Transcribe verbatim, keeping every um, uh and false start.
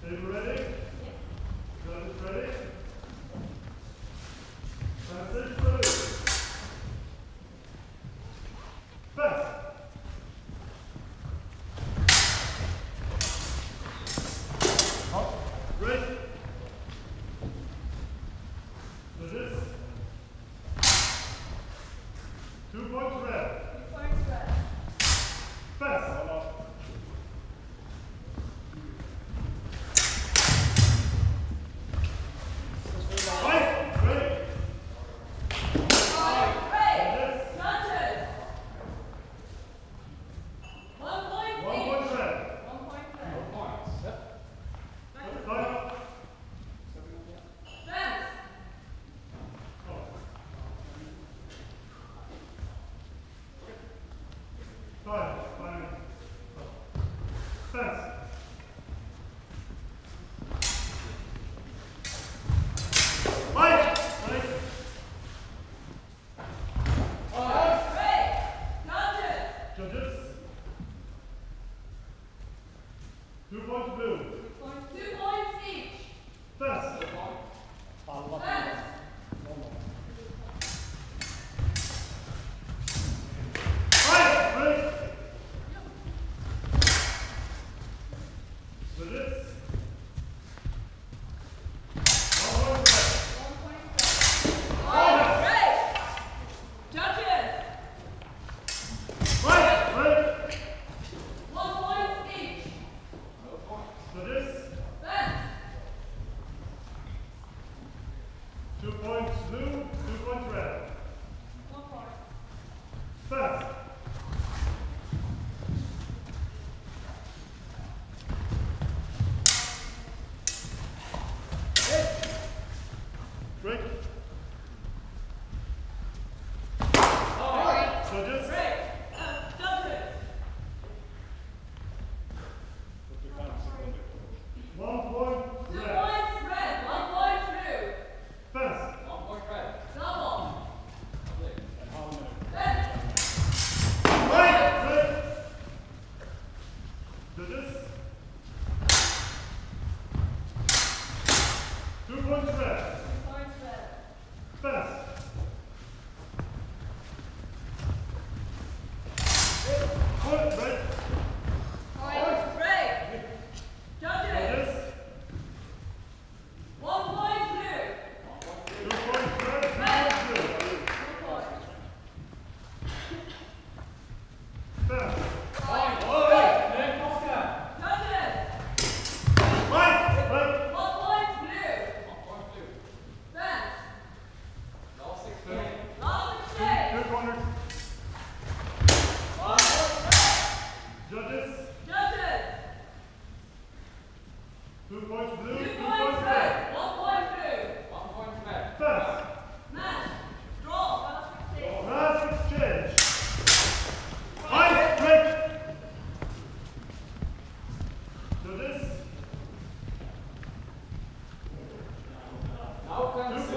Table ready? Yes. Judges ready? Passage through. Pass. Up. Ready? Judges. Two points red. Two points red. Pass. Five, five, pass. Five, five. Judges. Two points blue. Two points each. Pass. Pass. Five, red. Judges. One point red. One point red. Red. Judges. Five, red. One point each. Judges. Pass. Two points blue, two points red. One point. Pass. Break. Judges. Break. Uh, judges. One point Two red. points red. One point blue. Pass. Double. Right, red. Judges. Two points red. Two points red. Pass. Point red. Point break. Judges. Judges. One point blue. Two points red. Two points blue. Two points. Pass. Judges. Right, red. One point blue. Pass. Last exchange. Two corners. Judges. Judges. Two points blue. Two Two points points red. red. One point blue. Pass. Match. Draw. Last exchange. Last exchange. Right, red. Judges. Now can Two